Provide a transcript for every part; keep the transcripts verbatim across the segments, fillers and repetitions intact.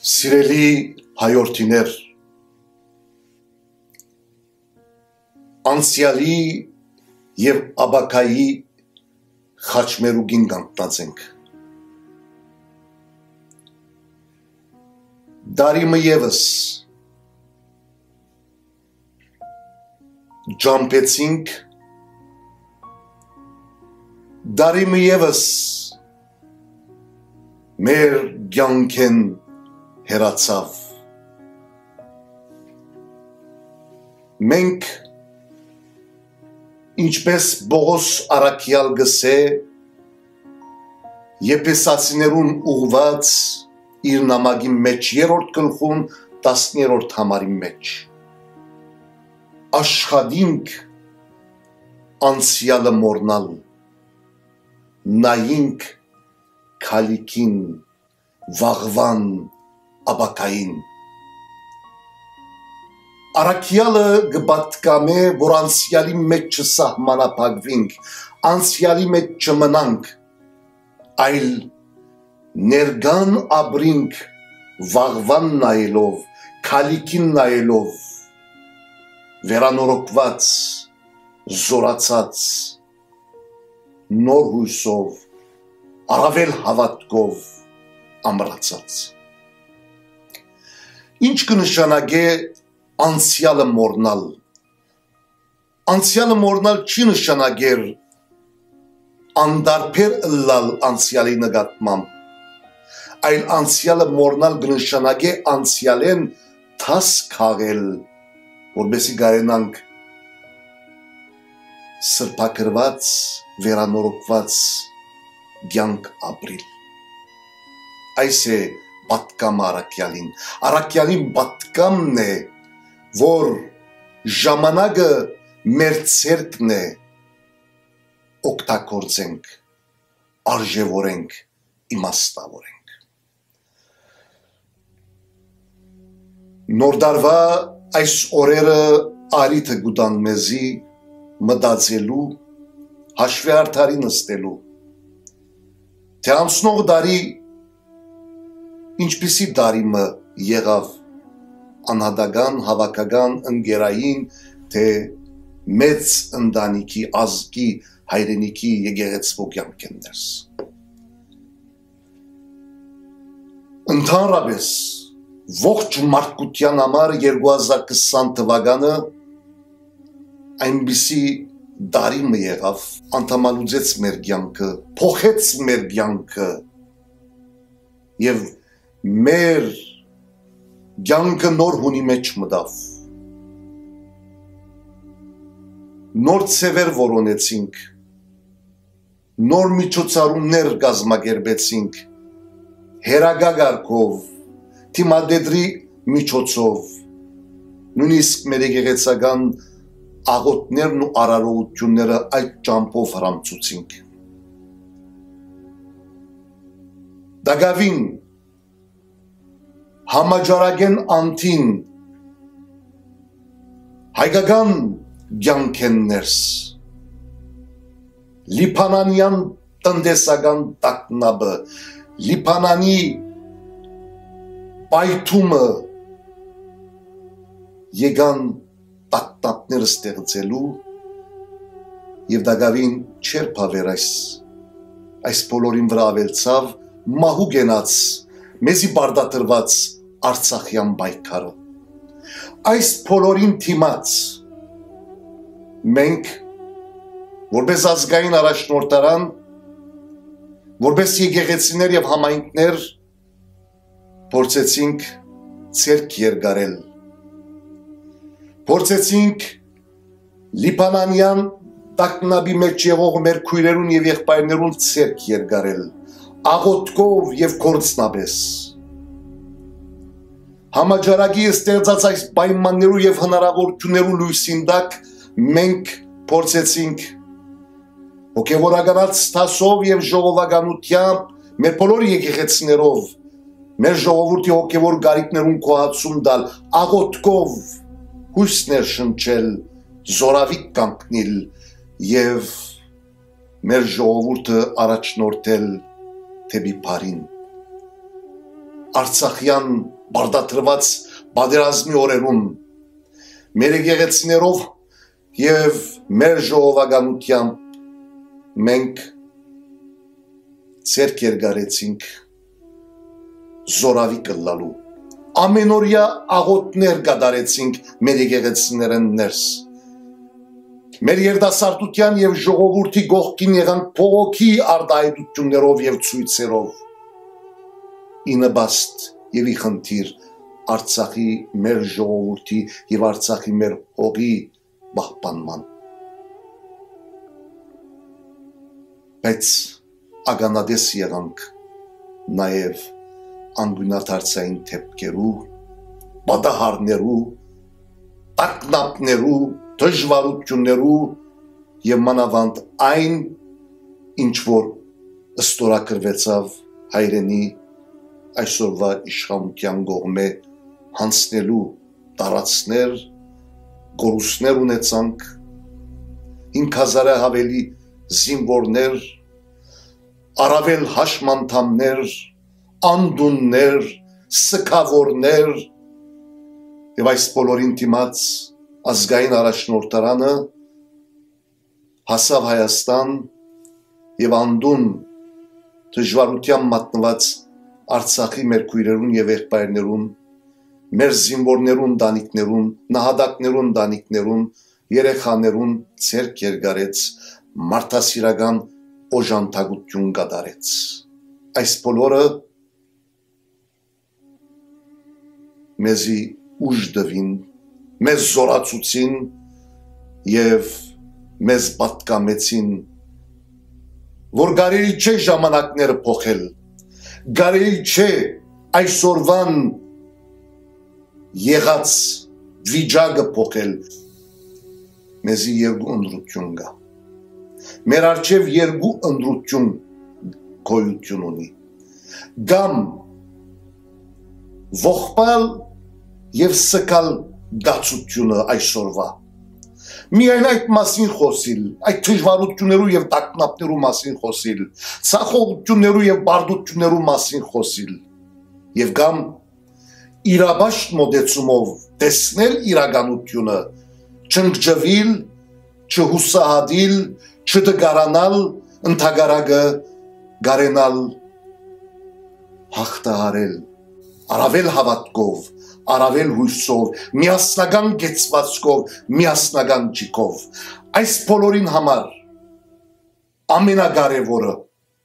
Սիրելի հայորդիներ, անցյալի և աբակայի խաչմերուկին կանգնած ենք։ Դարիմը ևս ջամպեցինք, դարիմը ևս մեր կյանքեն հեռացավ։ Մենք ինչպես Բողոս առաքյալ գսե եփեսացիներուն ուղված իր նամակի մեջ երրորդ գլխում տասներորդ համարի մեջ աշխատինք անցյալը մոռնալ, նայինք քալիքին, վաղվան աբակային։ Առաքյալը կպատկամե, որ անցյալի մեջ չսահմանափակվենք, անցյալի մեջ չմնանք, այլ ներկան ապրինք վաղվան նայելով, քալիքին նայելով, վերանորոգված, զորացած, նոր հույսով, առավել հավատքով ամրացած։ Ինչ կնշանակե անցյալը մոռնալ։ Անցյալը մոռնալ չի նշանակեր անդարբեր ըլլալ անցյալի նկատմամբ, այլ անցյալը մոռնալ կնշանակե անցյալեն թաս քաղել, որպեսզի կարենանք սրբակրված, վերանորոգված կյանք ապրիլ։ Այս է պատկամը առաքյալին։ Առաքյալին պատկամն է, որ ժամանակը մեր ցերկն է, օգտագործենք, արժևորենք, իմաստավորենք։ Նոր դարվա այս օրերը արիթը գուտան մեզի մտածելու, հաշվի արդարի նստելու, թե անցնող դարի ինչպիսի դարիմը եղավ անհատական, հավաքական, ընկերային, թե մեծ ընտանիքի, ազգի, հայրենիքի եկեղեցվո կյանքեն ներս։ Ընդհանրապես ողջ մարդկության համար երկու հազար քսան թվականը այնպիսի դարիմը եղավ, անդամալուծեց մեր կյանքը, փոխեց մեր կյանքը և մեր կյանքը նոր հունի մեջ մտավ։ Նոր ցևեր որոնեցինք, նոր միջոցառումներ կազմակերպեցինք, հերագագարքով, թիմադեդրի միջոցով, նույնիսկ մեր եկեղեցական աղոթներն ու արարողությունները այդ ճամփով հրամցուցինք։ Դագավին համաճարակեն անտին հայկական կյանքեն ներս, լիբանանյան տնտեսական տագնապը, լիբանանի պայթումը եկան տագնապները ստեղծելու և դագավին չեր փավեր այս, այս բոլորին վրա ավելցավ մահու գենաց, մեզի բարդատրված Արցախյան պայքարը։ Այս բոլորին թիմաց մենք որպես ազգային առաջնորդարան, որպես եկեղեցիներ և համայնքներ փորձեցինք ցերկ երկարել, փորձեցինք լիբանանյան տագնապի մեջ եղող մեր քույրերուն և եղբայրներուն ցերկ երկարել, աղոթքով և գործնապես։ Համաճարակի ստեղծած այս պայմաններու և հնարավորություններու լույսին տակ մենք փորձեցինք հոգևորականած սթասով և ժողովականությամբ մեր բոլոր եկեղեցիներով մեր ժողովուրդի հոգևոր գարիքներուն կոհացում տալ, աղոթքով հույսներ շնչել, զորավիկ կանգնել և մեր ժողովուրդը առաջնորդել թեպի բարին։ Արցախյան բարդատրված պատերազմի օրերում մեր եկեղեցիներով եւ մեր ժողովականությամբ մենք ցերկ երգարեցինք զորավի կլալու ամենօրյա աղոթներ կատարեցինք մեր եկեղեցիներն ներս մեր երդասարտության եւ ժողովրդի գողքին եղան փողոքի արտահայտություններով եւ ցույցերով ինաբաստ եւ ի խնդիր Արցախի մեր ժողովրդի եւ Արցախի մեր հողի պահպանման բայց ագանադես եղանք նաեւ անգույնաթարցային թեփքերու պատահարներու տակնապներու դժվարություններու եւ մանավանդ այն ինչ որ ստորագրվեցավ հայրենի այսօրվա իշխանության կողմէ հանձնելու տարածքներ գորուսներ ունեցանք հինգ հազարը ավելի զինվորներ առավել հաշմանդամներ անդուններ սքավորներ եւ այս բոլորին դիմաց ազգային առաջնորդարանը հասավ Հայաստան եւ անդուն դժվարության մատնված Արցախի մեր քույրերուն եւ եղբայրներուն մեր զինվորներուն դանիքներուն նահատակներուն դանիքներուն երեխաներուն ցերկ երգարեց մարդասիրական օժանդակություն կատարեց այս բոլորը մեզի ուժ դվին մեզ զորացուցին եւ մեզ պատկամեցին որ կարելի չէ ժամանակները փոխել կարելի չէ այսօրվան եղած վիճակը փոխել մեզի երկու ընդրություն կա մեր առջև երկու ընդրություն գոյություն ունի կամ ողբալ եւ սկալ դացությունը այսօրվա միայն այդ մասին խոսիլ այդ դժվարություններու եւ տակնապներու մասին խոսիլ ցախողություններու եւ բարդություններու մասին խոսիլ եւ կամ իրաբաշտ մոդեցումով տեսնել իրականությունը չընկճվել չհուսահատիլ չդգարանալ ընդհանրակը գարենալ հաղթահարել առավել հավատքով առավել հույսով միասնական գեցվածքով միասնական ջիկով այս բոլորին համար ամենակարևորը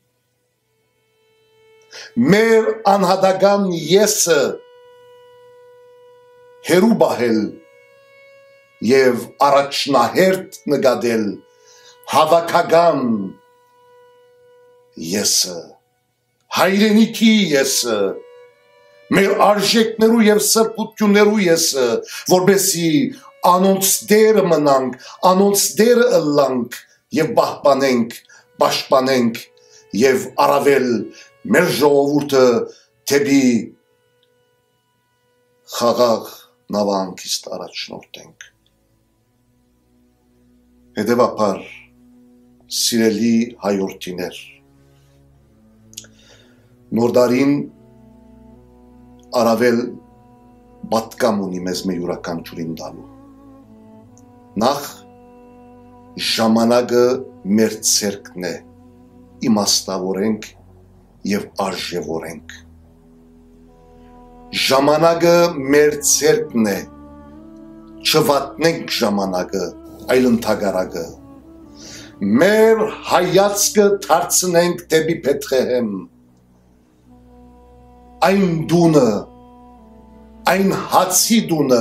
մեր անհատական եսը հերու բահել եւ առաջնահերթ նկատել հավաքական եսը հայրենիքի եսը մեր արժեքներու եւ սրբություններու եսը որբեսի անոնց դերը մնանք անոնց դերը ըլլանք եւ պահպանենք պաշտպանենք եւ առավել մեր ժողովուրդը թեպի խաղաղ նավանքիստ առաջնորդենք հետեւաբար սիրելի հայրենիներ նորդարին առավել պատկամ ունի մեզ մեր յուրաքանչյուրին տալու նախ ժամանակը մեր ցերկն է իմաստավորենք եւ արժեվորենք ժամանակը մեր ցերկն է չվատնենք ժամանակը այլ ընդհանրակը մեր հայացքը դարձնենք դեպի Բեթլեհեմ այն դունը այն հացի դունը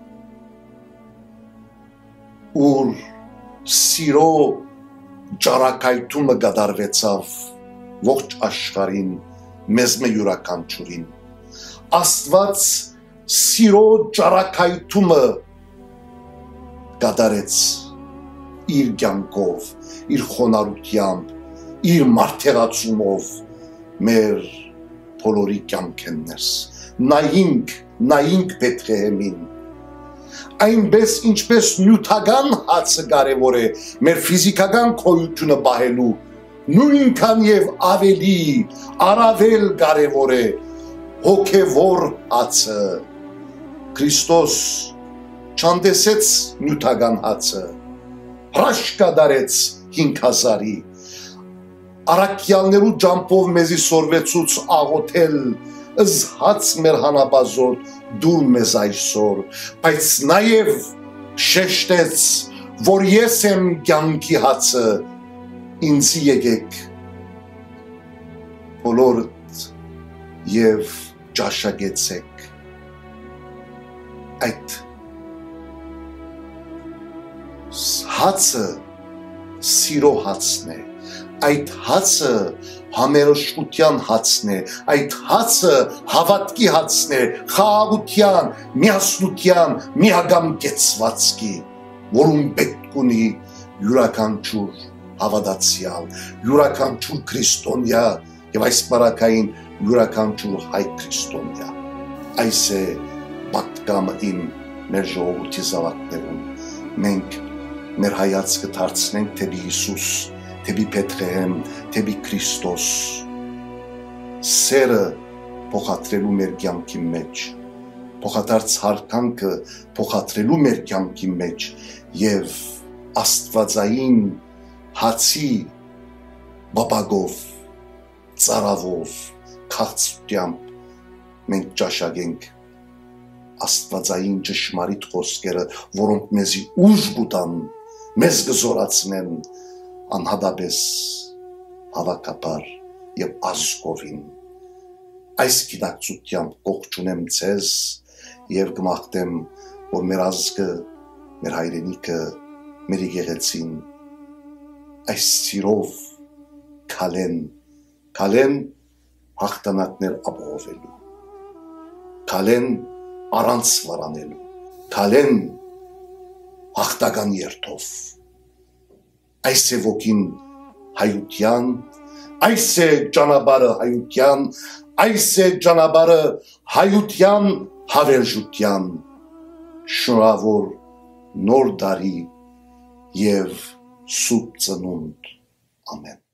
ուր սիրո ճարակայթումը կատարվեցավ ողջ աշխարհին մեզ մե յուրաքանչյուրին Աստված սիրո ճարակայթումը կատարեց իր կյանքով իր խոնարհությամբ իր մարդեղացումով մեր բոլորի կյանքներս նայինք նայինք Բեթլեհեմին այնպես ինչպես նյութական հացը կարևոր է մեր ֆիզիկական քույրությունը պահելու նույնքան եւ ավելի առավել կարևոր է հոգևոր հացը։ Քրիստոս չանդեսեց նյութական հացը, հրաշք դարեց հինգ հազարի, առաքյալներու ջամփով մեզի սորվեցուց աղոթել, ըզհաց մեր հանապազորդ դու մեզ այսօր, բայց նաև շեշտեց, որ ես եմ կյանքի հացը, ինձի եկեք բոլորդ եւ ճաշակեցեք։ Այդ հացը սիրո հացն է, այդ հացը համերաշխության հացն է, այդ հացը հավատքի հացն է, խաղաղության, միասնության, միագամ կեցվածքի, որում պետք ունի յուրաքանչյուր հավատացյալ, յուրաքանչյուր քրիստոնյա եւ այս բարակային յուրաքանչյուր հայ քրիստոնյա։ Այս է պատկամը իմ մեր ժողովրդի զավակներուն։ Մենք մեր հայացքը դարձնենք թեպի Հիսուս, թեպի Փետրեհեմ, թեպի Քրիստոս, սերը փոխադրելու մեր կյանքի մեջ, փոխադարձ հարկանքը փոխադրելու մեր կյանքի մեջ եւ աստվածային հացի բաբագով, ծարավով, քաղցությամբ մենք ճաշակենք աստվածային ճշմարիտ խոսքերը, որոնք մեզի ուժ կտան, մեզ կզորացնեն անհատապես հավաքաբար եւ ազգովին։ Այս գիտակցությամբ կողջունեմ ձեզ եւ կմաղթեմ, որ մեր ազգը, մեր հայրենիքը, մեր եկեղեցին այս սիրով քալեն, քալեն հաղթանակներ ապահովելու, քալեն առանց վարանելու, քալեն հաղթական երթով։ Այս է ոգին հայության, այս է ճանապարհը հայության, այս է ճանապարհը հայության հավերժության, շնորհավոր նոր տարի եւ սուրբ ծնունդ։ Ամեն։